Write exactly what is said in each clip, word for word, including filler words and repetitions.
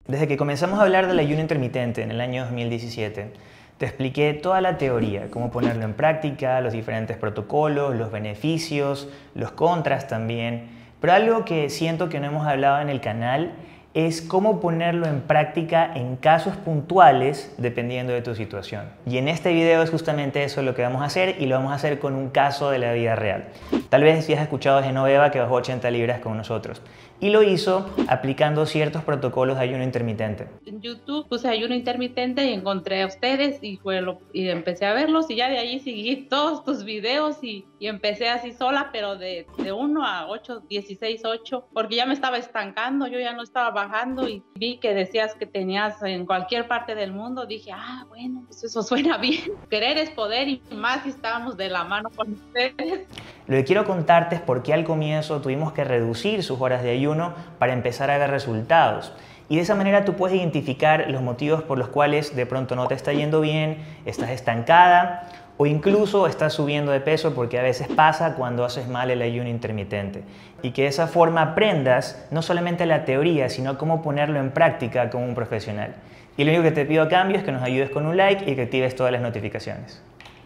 Desde que comenzamos a hablar del ayuno intermitente en el año dos mil diecisiete, te expliqué toda la teoría, cómo ponerlo en práctica, los diferentes protocolos, los beneficios, los contras también. Pero algo que siento que no hemos hablado en el canal es cómo ponerlo en práctica en casos puntuales dependiendo de tu situación. Y en este video es justamente eso lo que vamos a hacer, y lo vamos a hacer con un caso de la vida real. Tal vez ya has escuchado de Genoveva, que bajó ochenta libras con nosotros, y lo hizo aplicando ciertos protocolos de ayuno intermitente. En YouTube puse ayuno intermitente y encontré a ustedes y, fue lo, y empecé a verlos, y ya de allí seguí todos tus videos y, y empecé así sola, pero de, de uno a ocho, dieciséis, ocho, porque ya me estaba estancando, yo ya no estaba bajando, y vi que decías que tenías en cualquier parte del mundo. Dije, ah, bueno, pues eso suena bien. Querer es poder, y más si estábamos de la mano con ustedes. Lo que quiero contarte es por qué al comienzo tuvimos que reducir sus horas de ayuno para empezar a ver resultados. Y de esa manera tú puedes identificar los motivos por los cuales de pronto no te está yendo bien, estás estancada o incluso estás subiendo de peso, porque a veces pasa cuando haces mal el ayuno intermitente. Y que de esa forma aprendas no solamente la teoría, sino cómo ponerlo en práctica como un profesional. Y lo único que te pido a cambio es que nos ayudes con un like y que actives todas las notificaciones.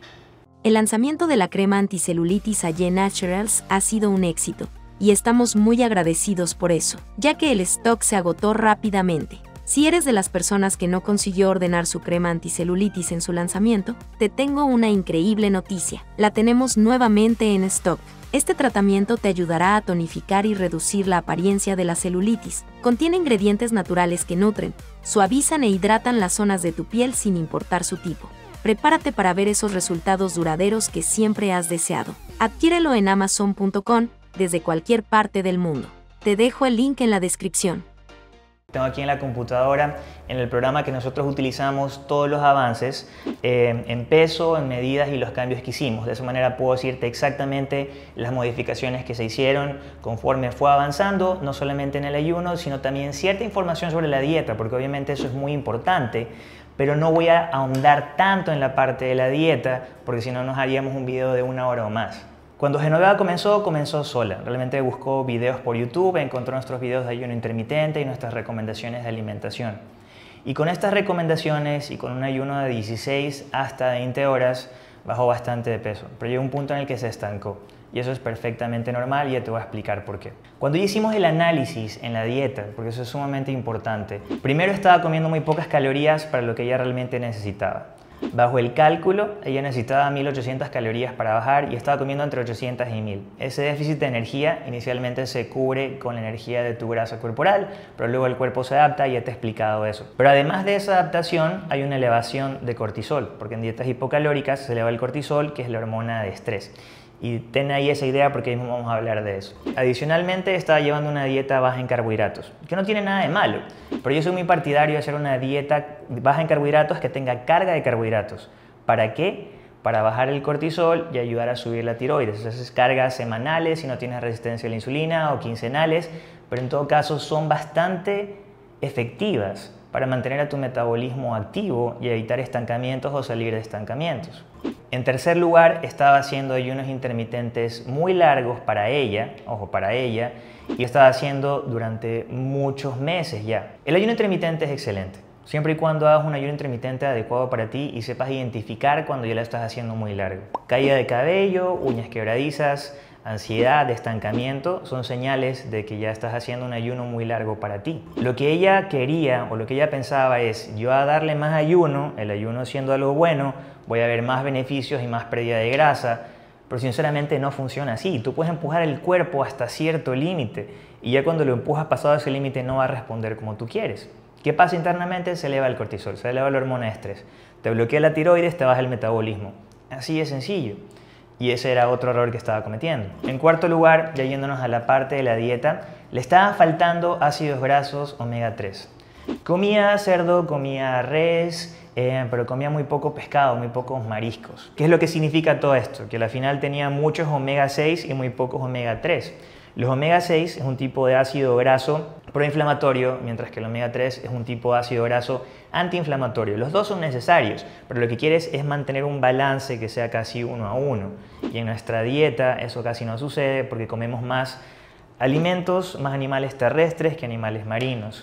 El lanzamiento de la crema anticelulitis Aye Naturals ha sido un éxito, y estamos muy agradecidos por eso, ya que el stock se agotó rápidamente. Si eres de las personas que no consiguió ordenar su crema anticelulitis en su lanzamiento, te tengo una increíble noticia. La tenemos nuevamente en stock. Este tratamiento te ayudará a tonificar y reducir la apariencia de la celulitis. Contiene ingredientes naturales que nutren, suavizan e hidratan las zonas de tu piel sin importar su tipo. Prepárate para ver esos resultados duraderos que siempre has deseado. Adquiérelo en amazon punto com desde cualquier parte del mundo. Te dejo el link en la descripción. Tengo aquí en la computadora, en el programa que nosotros utilizamos, todos los avances eh, en peso, en medidas y los cambios que hicimos. De esa manera puedo decirte exactamente las modificaciones que se hicieron conforme fue avanzando, no solamente en el ayuno, sino también cierta información sobre la dieta, porque obviamente eso es muy importante. Pero no voy a ahondar tanto en la parte de la dieta, porque si no nos haríamos un video de una hora o más. Cuando Genoveva comenzó, comenzó sola. Realmente buscó videos por YouTube, encontró nuestros videos de ayuno intermitente y nuestras recomendaciones de alimentación. Y con estas recomendaciones y con un ayuno de dieciséis hasta veinte horas, bajó bastante de peso. Pero llegó un punto en el que se estancó. Y eso es perfectamente normal, y ya te voy a explicar por qué. Cuando ya hicimos el análisis en la dieta, porque eso es sumamente importante, primero estaba comiendo muy pocas calorías para lo que ella realmente necesitaba. Bajo el cálculo, ella necesitaba mil ochocientas calorías para bajar y estaba comiendo entre ochocientas y mil. Ese déficit de energía inicialmente se cubre con la energía de tu grasa corporal, pero luego el cuerpo se adapta, y ya te he explicado eso. Pero además de esa adaptación, hay una elevación de cortisol, porque en dietas hipocalóricas se eleva el cortisol, que es la hormona de estrés. Y ten ahí esa idea, porque mismo vamos a hablar de eso. Adicionalmente, estaba llevando una dieta baja en carbohidratos, que no tiene nada de malo, pero yo soy muy partidario de hacer una dieta baja en carbohidratos que tenga carga de carbohidratos. ¿Para qué? Para bajar el cortisol y ayudar a subir la tiroides. Esas cargas semanales si no tienes resistencia a la insulina, o quincenales, pero en todo caso son bastante efectivas para mantener a tu metabolismo activo y evitar estancamientos o salir de estancamientos. En tercer lugar, estaba haciendo ayunos intermitentes muy largos para ella, ojo, para ella, y estaba haciendo durante muchos meses ya. El ayuno intermitente es excelente, siempre y cuando hagas un ayuno intermitente adecuado para ti y sepas identificar cuando ya lo estás haciendo muy largo. Caída de cabello, uñas quebradizas, ansiedad, estancamiento, son señales de que ya estás haciendo un ayuno muy largo para ti. Lo que ella quería, o lo que ella pensaba, es: yo a darle más ayuno, el ayuno siendo algo bueno, voy a ver más beneficios y más pérdida de grasa, pero sinceramente no funciona así. Tú puedes empujar el cuerpo hasta cierto límite, y ya cuando lo empujas pasado ese límite no va a responder como tú quieres. ¿Qué pasa internamente? Se eleva el cortisol, se eleva la hormona de estrés, te bloquea la tiroides, te baja el metabolismo. Así de sencillo. Y ese era otro error que estaba cometiendo. En cuarto lugar, ya yéndonos a la parte de la dieta, le estaba faltando ácidos grasos omega tres. Comía cerdo, comía res, eh, pero comía muy poco pescado, muy pocos mariscos. ¿Qué es lo que significa todo esto? Que al final tenía muchos omega seis y muy pocos omega tres. Los omega seis es un tipo de ácido graso proinflamatorio, mientras que el omega tres es un tipo de ácido graso antiinflamatorio. Los dos son necesarios, pero lo que quieres es mantener un balance que sea casi uno a uno. Y en nuestra dieta eso casi no sucede, porque comemos más alimentos, más animales terrestres que animales marinos.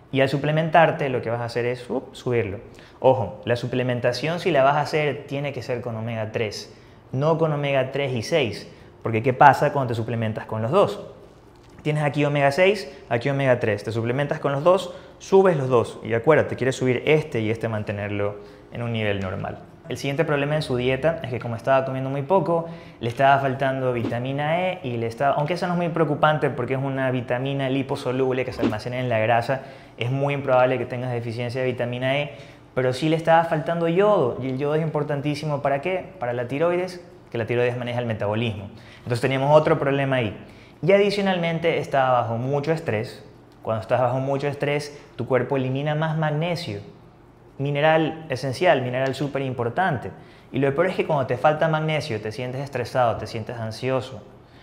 Y al suplementarte lo que vas a hacer es uh, subirlo. Ojo, la suplementación si la vas a hacer tiene que ser con omega tres, no con omega tres y seis, porque ¿qué pasa cuando te suplementas con los dos? Tienes aquí omega seis, aquí omega tres, te suplementas con los dos, subes los dos y acuérdate, quieres subir este y este mantenerlo en un nivel normal. El siguiente problema en su dieta es que como estaba comiendo muy poco, le estaba faltando vitamina E y le estaba, aunque eso no es muy preocupante porque es una vitamina liposoluble que se almacena en la grasa, es muy improbable que tengas deficiencia de vitamina E, pero sí le estaba faltando yodo y el yodo es importantísimo ¿para qué? Para la tiroides, que la tiroides maneja el metabolismo. Entonces teníamos otro problema ahí. Y adicionalmente estaba bajo mucho estrés. Cuando estás bajo mucho estrés, tu cuerpo elimina más magnesio. Mineral esencial, mineral súper importante. Y lo peor es que cuando te falta magnesio, te sientes estresado, te sientes ansioso.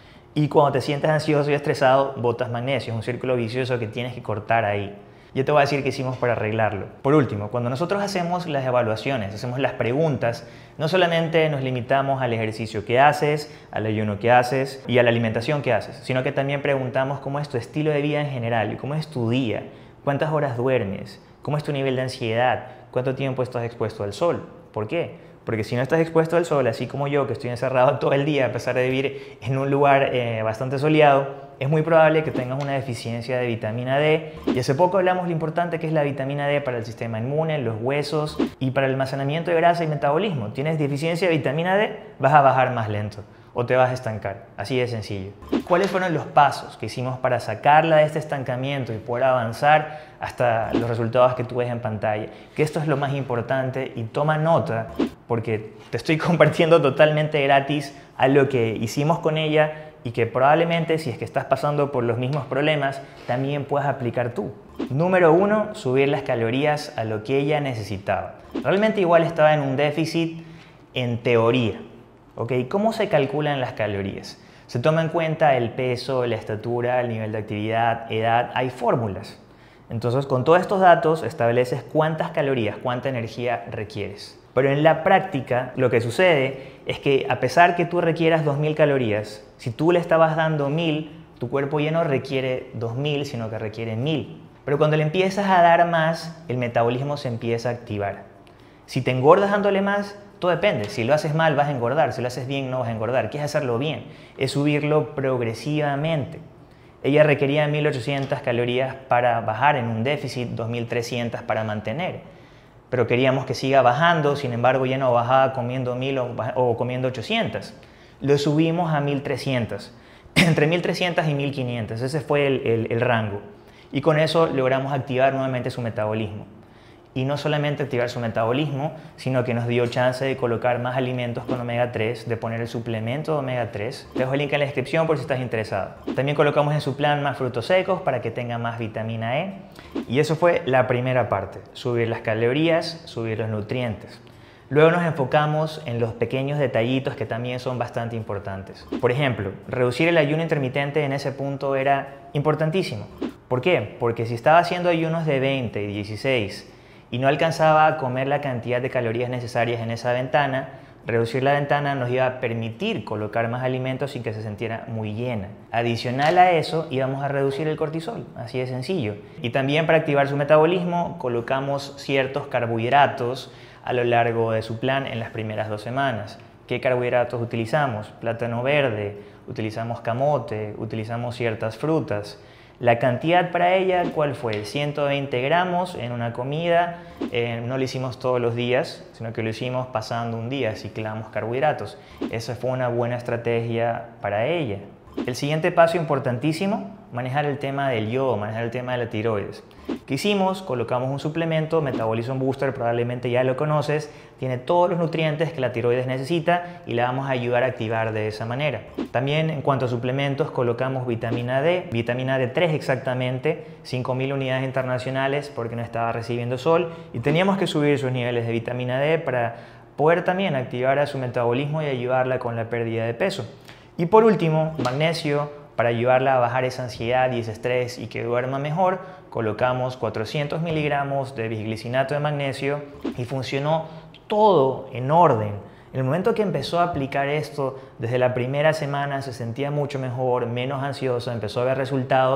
Y cuando te sientes ansioso y estresado, botas magnesio. Es un círculo vicioso que tienes que cortar ahí. Yo te voy a decir qué hicimos para arreglarlo. Por último, cuando nosotros hacemos las evaluaciones, hacemos las preguntas, no solamente nos limitamos al ejercicio que haces, al ayuno que haces y a la alimentación que haces, sino que también preguntamos cómo es tu estilo de vida en general, cómo es tu día, cuántas horas duermes, cómo es tu nivel de ansiedad, cuánto tiempo estás expuesto al sol. ¿Por qué? Porque si no estás expuesto al sol, así como yo, que estoy encerrado todo el día a pesar de vivir en un lugar eh, bastante soleado, es muy probable que tengas una deficiencia de vitamina D. Y hace poco hablamos de lo importante que es la vitamina D para el sistema inmune, los huesos y para el almacenamiento de grasa y metabolismo. Tienes deficiencia de vitamina D, vas a bajar más lento o te vas a estancar. Así de sencillo. ¿Cuáles fueron los pasos que hicimos para sacarla de este estancamiento y poder avanzar hasta los resultados que tú ves en pantalla? Que esto es lo más importante y toma nota porque te estoy compartiendo totalmente gratis a lo que hicimos con ella y que probablemente si es que estás pasando por los mismos problemas también puedas aplicar tú. Número uno, subir las calorías a lo que ella necesitaba. Realmente igual estaba en un déficit en teoría. ¿Okay? ¿Cómo se calculan las calorías? Se toma en cuenta el peso, la estatura, el nivel de actividad, edad, hay fórmulas. Entonces con todos estos datos estableces cuántas calorías, cuánta energía requieres. Pero en la práctica lo que sucede es que a pesar que tú requieras dos mil calorías, si tú le estabas dando mil, tu cuerpo ya no requiere dos mil, sino que requiere mil. Pero cuando le empiezas a dar más, el metabolismo se empieza a activar. Si te engordas dándole más, todo depende. Si lo haces mal vas a engordar, si lo haces bien no vas a engordar. ¿Qué es hacerlo bien? Es subirlo progresivamente. Ella requería mil ochocientas calorías para bajar en un déficit, dos mil trescientas para mantener. Pero queríamos que siga bajando, sin embargo ya no bajaba comiendo mil o, o comiendo ochocientas. Lo subimos a mil trescientas, entre mil trescientas y mil quinientas, ese fue el, el, el rango. Y con eso logramos activar nuevamente su metabolismo. Y no solamente activar su metabolismo, sino que nos dio chance de colocar más alimentos con omega tres, de poner el suplemento de omega tres. Te dejo el link en la descripción por si estás interesado. También colocamos en su plan más frutos secos para que tenga más vitamina E. Y eso fue la primera parte, subir las calorías, subir los nutrientes. Luego nos enfocamos en los pequeños detallitos que también son bastante importantes. Por ejemplo, reducir el ayuno intermitente en ese punto era importantísimo. ¿Por qué? Porque si estaba haciendo ayunos de veinte y dieciséis y no alcanzaba a comer la cantidad de calorías necesarias en esa ventana, reducir la ventana nos iba a permitir colocar más alimentos sin que se sintiera muy llena. Adicional a eso, íbamos a reducir el cortisol, así de sencillo. Y también para activar su metabolismo, colocamos ciertos carbohidratos a lo largo de su plan en las primeras dos semanas. ¿Qué carbohidratos utilizamos? Plátano verde, utilizamos camote, utilizamos ciertas frutas. La cantidad para ella, ¿cuál fue? ciento veinte gramos en una comida. Eh, no lo hicimos todos los días, sino que lo hicimos pasando un día, ciclamos carbohidratos. Esa fue una buena estrategia para ella. El siguiente paso importantísimo, manejar el tema del yodo, manejar el tema de la tiroides. ¿Qué hicimos? Colocamos un suplemento, Metabolism Booster, probablemente ya lo conoces, tiene todos los nutrientes que la tiroides necesita y la vamos a ayudar a activar de esa manera. También en cuanto a suplementos colocamos vitamina D, vitamina D tres exactamente, cinco mil unidades internacionales porque no estaba recibiendo sol y teníamos que subir sus niveles de vitamina D para poder también activar a su metabolismo y ayudarla con la pérdida de peso. Y por último, magnesio. Para ayudarla a bajar esa ansiedad y ese estrés y que duerma mejor, colocamos cuatrocientos miligramos de bisglicinato de magnesio y funcionó todo en orden. En el momento que empezó a aplicar esto, desde la primera semana se sentía mucho mejor, menos ansiosa, empezó a ver resultados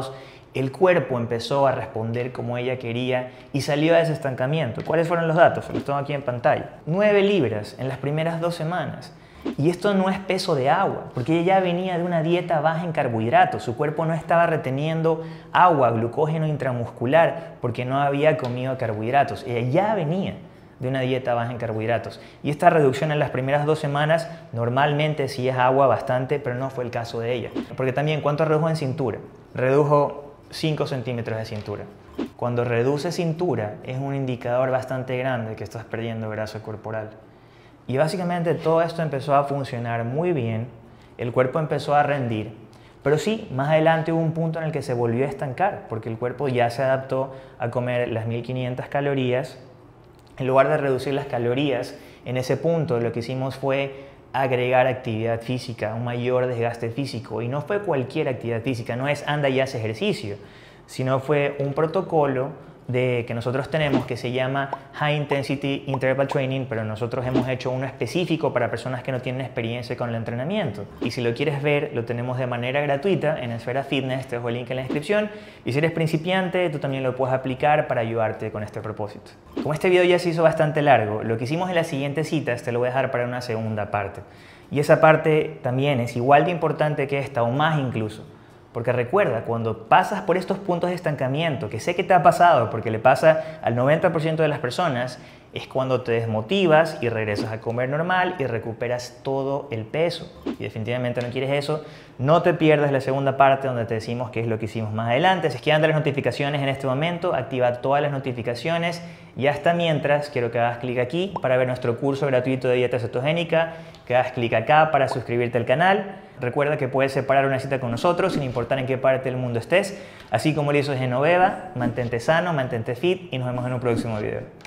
el cuerpo empezó a responder como ella quería y salió de ese estancamiento. ¿Cuáles fueron los datos? Los tengo aquí en pantalla. nueve libras en las primeras dos semanas. Y esto no es peso de agua, porque ella ya venía de una dieta baja en carbohidratos. Su cuerpo no estaba reteniendo agua, glucógeno intramuscular, porque no había comido carbohidratos. Ella ya venía de una dieta baja en carbohidratos. Y esta reducción en las primeras dos semanas normalmente sí es agua bastante, pero no fue el caso de ella. Porque también, ¿cuánto redujo en cintura? Redujo cinco centímetros de cintura. Cuando reduce cintura es un indicador bastante grande que estás perdiendo grasa corporal. Y básicamente todo esto empezó a funcionar muy bien, el cuerpo empezó a rendir, pero sí, más adelante hubo un punto en el que se volvió a estancar, porque el cuerpo ya se adaptó a comer las mil quinientas calorías. En lugar de reducir las calorías, en ese punto lo que hicimos fue agregar actividad física, un mayor desgaste físico. Y no fue cualquier actividad física, no es anda y haz ejercicio, sino fue un protocolo de, que nosotros tenemos que se llama High Intensity Interval Training, pero nosotros hemos hecho uno específico para personas que no tienen experiencia con el entrenamiento. Y si lo quieres ver, lo tenemos de manera gratuita en Esfera Fitness, te dejo el link en la descripción. Y si eres principiante, tú también lo puedes aplicar para ayudarte con este propósito. Como este video ya se hizo bastante largo, lo que hicimos en las siguientes citas te lo voy a dejar para una segunda parte. Y esa parte también es igual de importante que esta, o más incluso. Porque recuerda, cuando pasas por estos puntos de estancamiento, que sé que te ha pasado porque le pasa al noventa por ciento de las personas, es cuando te desmotivas y regresas a comer normal y recuperas todo el peso. Y definitivamente no quieres eso. No te pierdas la segunda parte donde te decimos qué es lo que hicimos más adelante. Si es que anda las notificaciones en este momento, activa todas las notificaciones. Y hasta mientras, quiero que hagas clic aquí para ver nuestro curso gratuito de dieta cetogénica, que hagas clic acá para suscribirte al canal. Recuerda que puedes separar una cita con nosotros sin importar en qué parte del mundo estés. Así como lo hizo Genoveva, mantente sano, mantente fit y nos vemos en un próximo video.